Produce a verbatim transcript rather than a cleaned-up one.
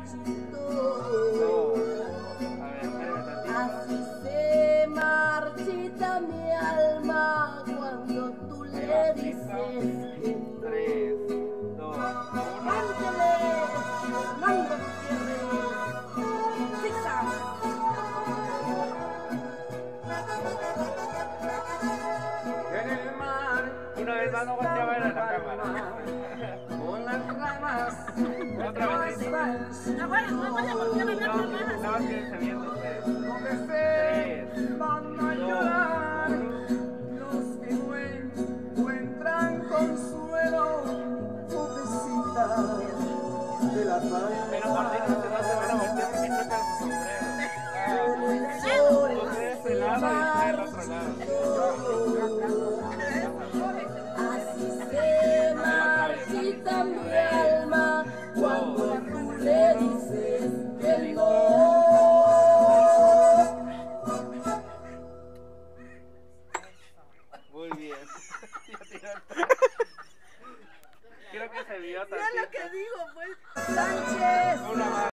marchitó. Así se marchita mi alma cuando tú le dices que no. Tres, dos, Ángeles, Fernando Gutiérrez, zigzag. en el mar. Una vez más no volteé a ver a la cámara. Con las ramas. Otra vez. No vaya, no vaya a voltear a ver No, más. nada más quédense viendo ustedes. Donde se Tres, van a llorar los que no encuentran consuelo, pobrecita de la paz. pero por ti no se no se van a voltear porque chocan su sombrero. Ah, ustedes de lado y ustedes del otro lado. Así se marchita mi alma cuando tú le dices que no. Muy bien. Quiero que se vio Ya tantito. lo que digo, pues, Sánchez. Una más.